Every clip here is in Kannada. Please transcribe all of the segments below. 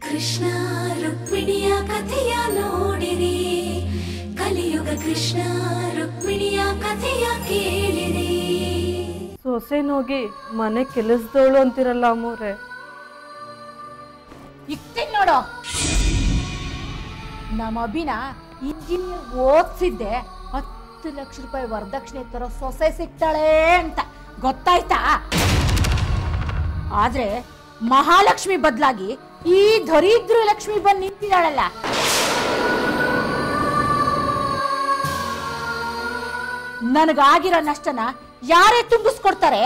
ಕೃಷ್ಣ ರುಕ್ಮಿಣಿಯ ಕಥೆಯ ನೋಡಿರಿ, ಕಲಿಯುಗ ಕೃಷ್ಣ ರುಕ್ಮಿಣಿಯ ಕಥೆಯ ಕೇಳಿರಿ. ಸೊಸೆನೋಗಿ ಮನೆ ಕೆಲಸದವಳು ಅಂತಿರಲ್ಲ ಅಮ್ಮೋರೆ. ಇಕ್ತೀನಿ ನೋಡು, ನಮ್ಮ ಅಭಿನ ಇಂಜಿನಿಯರ್ ಓದಿಸಿದ್ದೆ 10 ಲಕ್ಷ ರೂಪಾಯಿ ವರದಕ್ಷಿಣೆ ತರ ಸೊಸೆ ಸಿಗ್ತಾಳೆ ಅಂತ ಗೊತ್ತಾಯ್ತಾ? ಆದ್ರೆ ಮಹಾಲಕ್ಷ್ಮಿ ಬದಲಾಗಿ ಈ ದರಿದ್ರ ಲಕ್ಷ್ಮಿ ಬಂದು ನಿಂತಿದ್ದಾಳಲ್ಲ. ನನಗಾಗಿರೋ ನಷ್ಟನ ಯಾರೇ ತುಂಬಿಸ್ಕೊಡ್ತಾರೆ?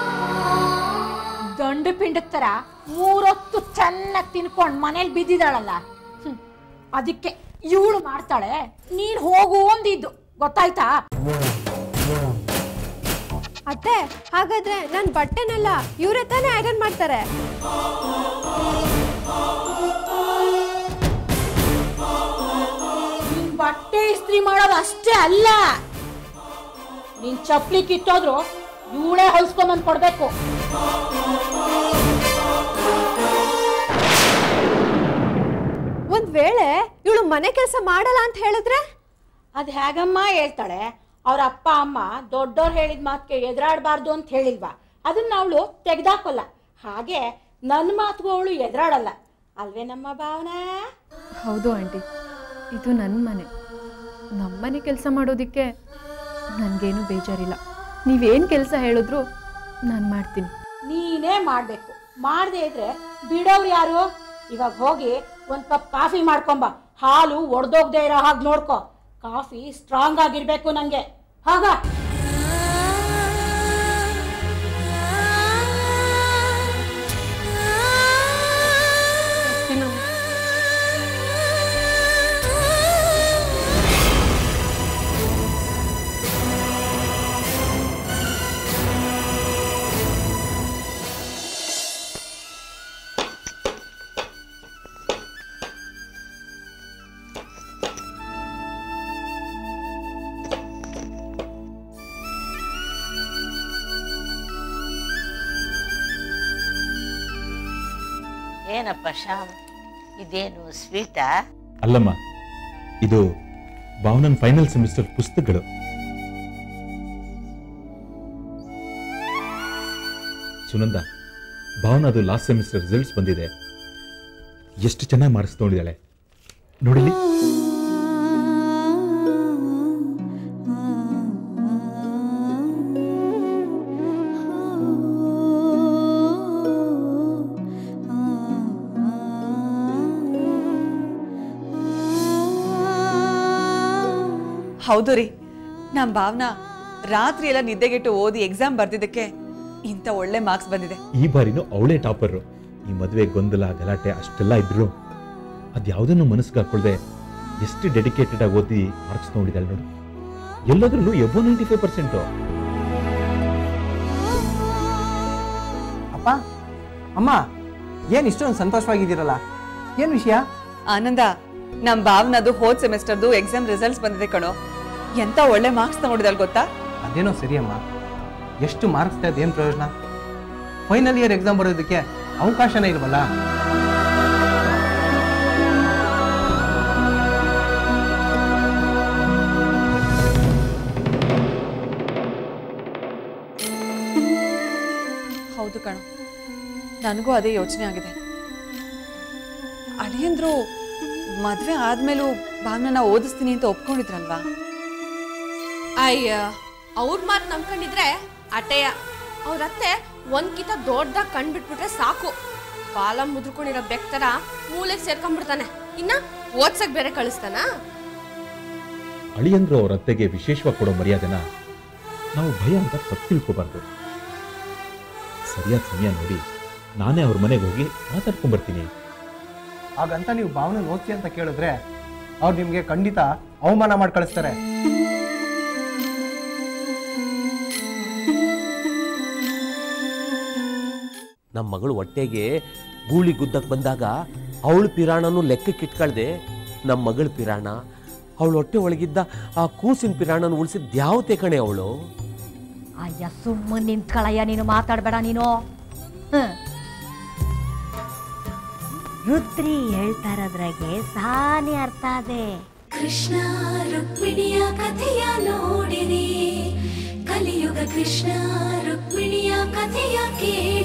ದಂಡು ಪಿಂಡದ ತರ 3 ಹೊತ್ತು ಚೆನ್ನಾಗಿ ತಿನ್ಕೊಂಡು ಮನೇಲಿ ಬಿದ್ದಿದ್ದಾಳಲ್ಲ. ಅದಕ್ಕೆ ಇವಳು ಮಾಡ್ತಾಳೆ, ನೀನ್ ಹೋಗು ಅಂದಿದ್ದು ಗೊತ್ತಾಯ್ತಾ? ಅತ್ತೆ, ಹಾಗಾದ್ರೆ ನನ್ನ ಬಟ್ಟೆನೆಲ್ಲ ಇವರೇ ತಾನೇ ಐರನ್ ಮಾಡ್ತಾರೆ? ನಿನ್ ಬಟ್ಟೆ ಇಸ್ತ್ರಿ ಮಾಡೋದು ಅಷ್ಟೇ ಅಲ್ಲ, ನಿನ್ ಚಪ್ಲಿ ಕಿತ್ತೋದ್ರು ಇವಳೇ ಹೊಲ್ಸ್ಕೊಂಬಂದ್ ಕೊಡ್ಬೇಕು. ಒಂದ್ ವೇಳೆ ಇವಳು ಮನೆ ಕೆಲಸ ಮಾಡಲ್ಲ ಅಂತ ಹೇಳಿದ್ರೆ? ಅದ್ ಹೇಗಮ್ಮ ಹೇಳ್ತಾಳೆ? ಅವ್ರ ಅಪ್ಪ ಅಮ್ಮ ದೊಡ್ಡವ್ರು ಹೇಳಿದ ಮಾತಿಗೆ ಎದುರಾಡಬಾರ್ದು ಅಂತ ಹೇಳಿಲ್ವಾ? ಅದನ್ನ ಅವಳು ತೆಗ್ದಾಕೋಲ್ಲ. ಹಾಗೆ ನನ್ನ ಮಾತುಗೂ ಅವಳು ಎದುರಾಡಲ್ಲ ಅಲ್ವೇ ನಮ್ಮ ಭಾವನಾ? ಹೌದು ಆಂಟಿ, ಇದು ನನ್ನ ಮನೆ. ನಮ್ಮನೆ ಕೆಲಸ ಮಾಡೋದಕ್ಕೆ ನನಗೇನು ಬೇಜಾರಿಲ್ಲ. ನೀವೇನು ಕೆಲಸ ಹೇಳಿದ್ರು ನಾನು ಮಾಡ್ತೀನಿ. ನೀನೇ ಮಾಡಬೇಕು. ಮಾಡದೇ ಇದ್ರೆ ಬಿಡೋರು ಯಾರು? ಇವಾಗ ಹೋಗಿ ಒಂದು ಕಪ್ ಕಾಫಿ ಮಾಡ್ಕೊಂಬ. ಹಾಲು ಒಡೆದೋಗದೆ ಇರೋ ಹಾಗೆ ನೋಡ್ಕೊ. ಕಾಫಿ ಸ್ಟ್ರಾಂಗ್ ಆಗಿರ್ಬೇಕು ನನಗೆ. ಹಾಗ ಏನಪ್ಪ ಶ್ಯಾಮ್, ಇದೇನು ಸ್ವೀಟಾ? ಅಲ್ಲಮ್ಮ, ಇದು ಭಾವನನ್ ಫೈನಲ್ ಸೆಮಿಸ್ಟರ್ ಪುಸ್ತಕಗಳು. ಸುನಂದ, ಭಾವನದು ಲಾಸ್ಟ್ ಸೆಮಿಸ್ಟರ್ ರಿಸಲ್ಟ್ಸ್ ಬಂದಿದೆ. ಎಷ್ಟು ಚೆನ್ನಾಗಿ ಮಾರ್ಕ್ಸ್ ತಗೊಂಡಿದ್ದಾಳೆ ನೋಡಿಲಿ. ಹೌದು ರೀ, ನಮ್ಮ ಭಾವನಾ ರಾತ್ರಿ ಎಲ್ಲ ನಿದ್ದೆಗೆಟ್ಟು ಓದಿ ಎಕ್ಸಾಮ್ ಬರ್ದಿದ್ದಕ್ಕೆ ಇಂಥ ಒಳ್ಳೆ ಮಾರ್ಕ್ಸ್ ಬಂದಿದೆ. ಈ ಬಾರಿನೂ ಅವಳೇ ಟಾಪರ್. ಈ ಮದುವೆ ಗೊಂದಲ ಗಲಾಟೆ ಅಷ್ಟೆಲ್ಲ ಇದ್ರು ಅದ್ಯಾವುದನ್ನು ಮನಸ್ಸಿಗೆ ಹಾಕೊಳ್ದೆ ಎಷ್ಟು ಡೆಡಿಕೇಟೆಡ್ ಆಗಿ ಓದಿ ಮಾರ್ಕ್ಸ್ ನೋಡಿದಾಳೆ ನೋಡು. ಎಲ್ಲದರಲ್ಲೂ ಎಬೋ 95%. ಅಪ್ಪ ಅಮ್ಮ, ಏನ್ ಇಷ್ಟೊಂದು ಸಂತೋಷವಾಗಿದ್ದೀರಲ್ಲ? ಏನ್ ವಿಷಯ? ಆನಂದ, ನಮ್ಮ ಭಾವನದು ಹೋದ್ ಸೆಮಿಸ್ಟರ್ದು ಎಕ್ಸಾಮ್ ರಿಸಲ್ಟ್ಸ್ ಬಂದಿದೆ ಕಣೋ. ಎಂತ ಒಳ್ಳೆ ಮಾರ್ಕ್ಸ್ ತಗೊಂಡಿದ್ದಾಳೆ ಗೊತ್ತಾ? ಅದೇನೋ ಸರಿ ಅಮ್ಮ, ಎಷ್ಟು ಮಾರ್ಕ್ಸ್ ತೆಗೆದು ಏನು ಪ್ರಯೋಜನ? ಫೈನಲ್ ಇಯರ್ ಎಕ್ಸಾಮ್ ಬರೋದಕ್ಕೆ ಅವಕಾಶನೇ ಇಲ್ವಲ್ಲ. ಹೌದು ಕಣೋ, ನನಗೂ ಅದೇ ಯೋಚನೆ ಆಗಿದೆ. ಅಳಿಯಂದ್ರು ಮದ್ವೆ ಆದ್ಮೇಲೂ ಭಾವನನ್ನ ಓದಿಸ್ತೀನಿ ಅಂತ ಒಪ್ಕೊಂಡಿದ್ರಲ್ವಾ? ಅಯ್ಯ, ಅವ್ರ ಮಾತು ನಂಬ್ಕೊಂಡಿದ್ರೆ ಅಟೆಯ. ಅವ್ರತ್ತೆ ಒಂದ್ಕಿತ ದೊಡ್ಡದಾಗಿ ಕಂಡ್ಬಿಟ್ಬಿಟ್ರೆ ಸಾಕು, ಬಾಲ ಮುದ್ರಕೊಂಡಿರೋ ಬೆಕ್ತರ ಮೂಲೆಗೆ ಸೇರ್ಕೊಂಡ್ಬಿಡ್ತಾನೆ. ಇನ್ನ ಓದ್ಸಕ್ ಬೇರೆ ಕಳಿಸ್ತಾನ. ಅಳಿಯಂದ್ರು ಅವ್ರ ಅತ್ತೆಗೆ ವಿಶೇಷವಾಗಿ ಕೊಡೋ ಮರ್ಯಾದೆನ ನಾವು ಭಯ ಅಂತ ತಪ್ಪು ತಿಳ್ಕೋಬಾರ್ದು. ಸರಿಯಾದ ಸಮಯ ನೋಡಿ ನಾನೇ ಅವ್ರ ಮನೆಗೆ ಹೋಗಿ ಮಾತಾಡ್ಕೊಂಡ್ಬರ್ತೀನಿ. ಹಾಗಂತ ನೀವು ಭಾವನೆ ಓದ್ಸಿ ಅಂತ ಕೇಳಿದ್ರೆ ಅವ್ರು ನಿಮ್ಗೆ ಖಂಡಿತ ಅವಮಾನ ಮಾಡಿ ಕಳಿಸ್ತಾರೆ. ನಮ್ಮ ಮಗಳು ಹೊಟ್ಟೆಗೆ ಗೂಳಿ ಗುದ್ದಕ್ಕೆ ಬಂದಾಗ ಅವಳು ಪಿರಾಣನು ಲೆಕ್ಕಕ್ಕಿಟ್ಕೊಳ್ದೆ ನಮ್ಮ ಮಗಳ ಪಿರಾಣ, ಅವಳು ಹೊಟ್ಟೆ ಒಳಗಿದ್ದ ಆ ಕೂಸಿನ ಪಿರಾಣನ ಉಳಿಸಿದ ಯಾವತ್ತೇ ಕಣೆ ಅವಳು. ಅಯ್ಯ, ಸುಮ್ಮನೆ ನಿಂತ್ಕೊಳ್ಳಯ್ಯ, ನೀನು ಮಾತಾಡಬೇಡ ನೀನು. ರುದ್ರಿ ಹೇಳ್ತಾ ಇರೋದ್ರಾಗೆ ಸಾನಿ ಅರ್ಥ ಅದೇ. ಕೃಷ್ಣ ರುಕ್ಮಿಣಿಯ ಕಥೆಯ ನೋಡಿರಿ, ಕಲಿಯುಗ ಕೃಷ್ಣ ರುಕ್ಮಿಣಿಯ ಕಥೆಯ ಕೇಳಿ.